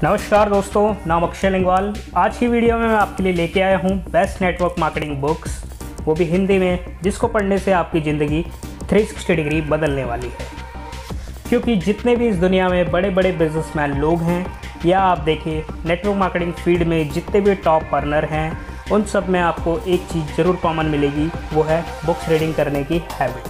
नमस्कार दोस्तों, नाम अक्षय लिंगवाल। आज की वीडियो में मैं आपके लिए लेके आया हूँ बेस्ट नेटवर्क मार्केटिंग बुक्स, वो भी हिंदी में, जिसको पढ़ने से आपकी ज़िंदगी 360 डिग्री बदलने वाली है। क्योंकि जितने भी इस दुनिया में बड़े बड़े बिजनेसमैन लोग हैं, या आप देखिए नेटवर्क मार्केटिंग फील्ड में जितने भी टॉप अर्नर हैं, उन सब में आपको एक चीज़ ज़रूर कॉमन मिलेगी, वो है बुक्स रीडिंग करने की हैबिट।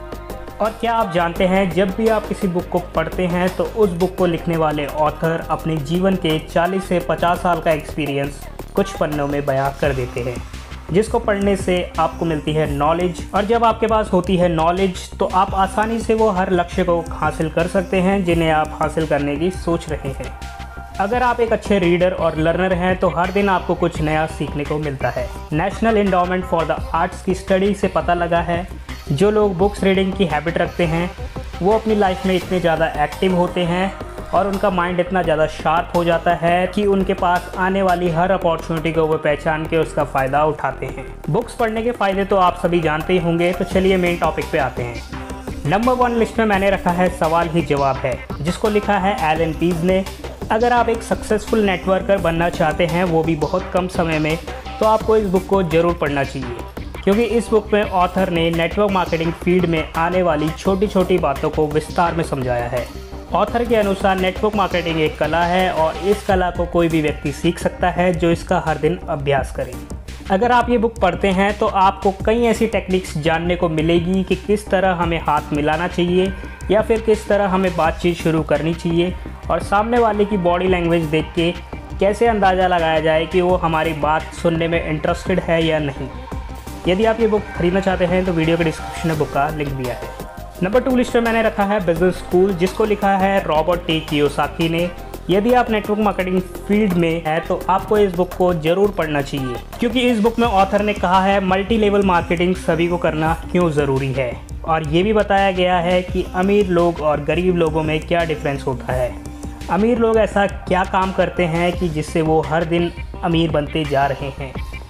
और क्या आप जानते हैं, जब भी आप किसी बुक को पढ़ते हैं तो उस बुक को लिखने वाले ऑथर अपने जीवन के 40 से 50 साल का एक्सपीरियंस कुछ पन्नों में बयां कर देते हैं, जिसको पढ़ने से आपको मिलती है नॉलेज। और जब आपके पास होती है नॉलेज तो आप आसानी से वो हर लक्ष्य को हासिल कर सकते हैं जिन्हें आप हासिल करने की सोच रहे हैं। अगर आप एक अच्छे रीडर और लर्नर हैं तो हर दिन आपको कुछ नया सीखने को मिलता है। National endowment for the arts की स्टडी से पता लगा है, जो लोग बुक्स रीडिंग की हैबिट रखते हैं वो अपनी लाइफ में इतने ज़्यादा एक्टिव होते हैं और उनका माइंड इतना ज़्यादा शार्प हो जाता है कि उनके पास आने वाली हर अपॉर्चुनिटी को वो पहचान के उसका फ़ायदा उठाते हैं। बुक्स पढ़ने के फ़ायदे तो आप सभी जानते ही होंगे, तो चलिए मेन टॉपिक पे आते हैं। नंबर 1 लिस्ट में मैंने रखा है सवाल ही जवाब है, जिसको लिखा है एलन पीज ने। अगर आप एक सक्सेसफुल नेटवर्कर बनना चाहते हैं, वो भी बहुत कम समय में, तो आपको इस बुक को ज़रूर पढ़ना चाहिए, क्योंकि इस बुक में ऑथर ने नेटवर्क मार्केटिंग फील्ड में आने वाली छोटी छोटी बातों को विस्तार में समझाया है। ऑथर के अनुसार नेटवर्क मार्केटिंग एक कला है और इस कला को कोई भी व्यक्ति सीख सकता है जो इसका हर दिन अभ्यास करे। अगर आप ये बुक पढ़ते हैं तो आपको कई ऐसी टेक्निक्स जानने को मिलेगी कि किस तरह हमें हाथ मिलाना चाहिए या फिर किस तरह हमें बातचीत शुरू करनी चाहिए, और सामने वाले की बॉडी लैंग्वेज देख के कैसे अंदाज़ा लगाया जाए कि वो हमारी बात सुनने में इंटरेस्टेड है या नहीं। यदि आप ये बुक खरीदना चाहते हैं तो वीडियो के डिस्क्रिप्शन में बुक का लिंक दिया है। नंबर 2 लिस्ट में मैंने रखा है बिजनेस स्कूल, जिसको लिखा है रॉबर्ट टी कियोसाकी ने। यदि आप नेटवर्क मार्केटिंग फील्ड में है तो आपको इस बुक को ज़रूर पढ़ना चाहिए, क्योंकि इस बुक में ऑथर ने कहा है मल्टी लेवल मार्केटिंग सभी को करना क्यों ज़रूरी है, और ये भी बताया गया है कि अमीर लोग और गरीब लोगों में क्या डिफरेंस होता है। अमीर लोग ऐसा क्या काम करते हैं कि जिससे वो हर दिन अमीर बनते जा रहे हैं।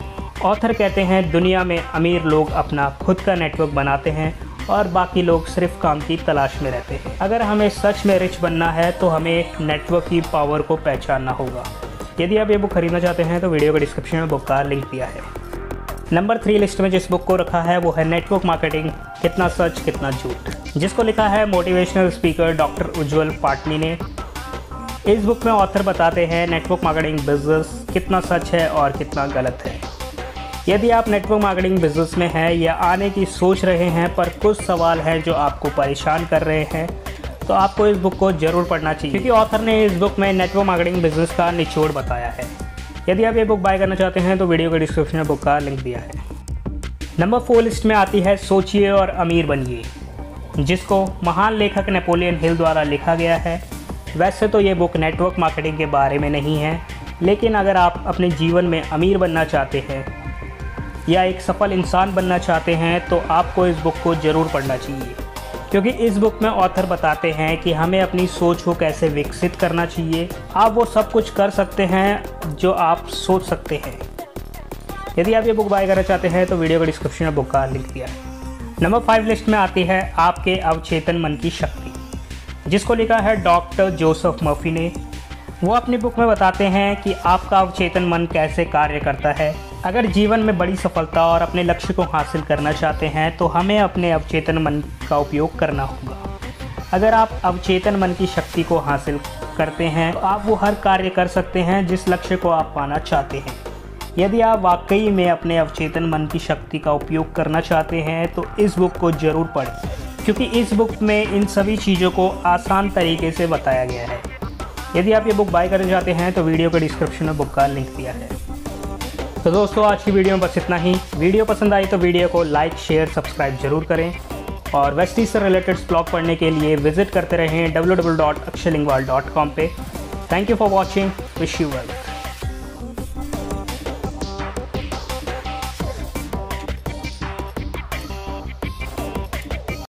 ऑथर कहते हैं दुनिया में अमीर लोग अपना खुद का नेटवर्क बनाते हैं और बाकी लोग सिर्फ काम की तलाश में रहते हैं। अगर हमें सच में रिच बनना है तो हमें नेटवर्क की पावर को पहचानना होगा। यदि आप ये बुक खरीदना चाहते हैं तो वीडियो के डिस्क्रिप्शन में बुक का लिंक दिया है। नंबर 3 लिस्ट में जिस बुक को रखा है वो है नेटवर्क मार्केटिंग, कितना सच कितना झूठ, जिसको लिखा है motivational speaker doctor Ujjwal Patni ने। इस बुक में ऑथर बताते हैं नेटवर्क मार्केटिंग बिजनेस कितना सच है और कितना गलत है। यदि आप नेटवर्क मार्केटिंग बिजनेस में हैं या आने की सोच रहे हैं, पर कुछ सवाल हैं जो आपको परेशान कर रहे हैं, तो आपको इस बुक को ज़रूर पढ़ना चाहिए, क्योंकि ऑथर ने इस बुक में नेटवर्क मार्केटिंग बिजनेस का निचोड़ बताया है। यदि आप ये बुक बाय करना चाहते हैं तो वीडियो के डिस्क्रिप्शन में बुक का लिंक दिया है। नंबर 4 लिस्ट में आती है सोचिए और अमीर बनिए, जिसको महान लेखक नेपोलियन हिल द्वारा लिखा गया है। वैसे तो ये बुक नेटवर्क मार्केटिंग के बारे में नहीं है, लेकिन अगर आप अपने जीवन में अमीर बनना चाहते हैं या एक सफल इंसान बनना चाहते हैं तो आपको इस बुक को ज़रूर पढ़ना चाहिए, क्योंकि इस बुक में ऑथर बताते हैं कि हमें अपनी सोच को कैसे विकसित करना चाहिए। आप वो सब कुछ कर सकते हैं जो आप सोच सकते हैं। यदि आप ये बुक बाय करना चाहते हैं तो वीडियो के डिस्क्रिप्शन में बुक का लिंक दिया है। नंबर 5 लिस्ट में आती है आपके अवचेतन मन की शक्ति, जिसको लिखा है डॉक्टर जोसेफ मर्फी ने। वो अपनी बुक में बताते हैं कि आपका अवचेतन मन कैसे कार्य करता है। अगर जीवन में बड़ी सफलता और अपने लक्ष्य को हासिल करना चाहते हैं तो हमें अपने अवचेतन मन का उपयोग करना होगा। अगर आप अवचेतन मन की शक्ति को हासिल करते हैं तो आप वो हर कार्य कर सकते हैं जिस लक्ष्य को आप पाना चाहते हैं। यदि आप वाकई में अपने अवचेतन मन की शक्ति का उपयोग करना चाहते हैं तो इस बुक को ज़रूर पढ़ें, क्योंकि इस बुक में इन सभी चीज़ों को आसान तरीके से बताया गया है। यदि आप ये बुक बाय करना चाहते हैं तो वीडियो के डिस्क्रिप्शन में बुक का लिंक दिया है। तो दोस्तों, आज की वीडियो में बस इतना ही। वीडियो पसंद आई तो वीडियो को लाइक शेयर सब्सक्राइब जरूर करें, और वेस्टीज से रिलेटेड ब्लॉग पढ़ने के लिए विजिट करते रहें www.akshaylingwal.com पे। Thank you for watching, wish you well.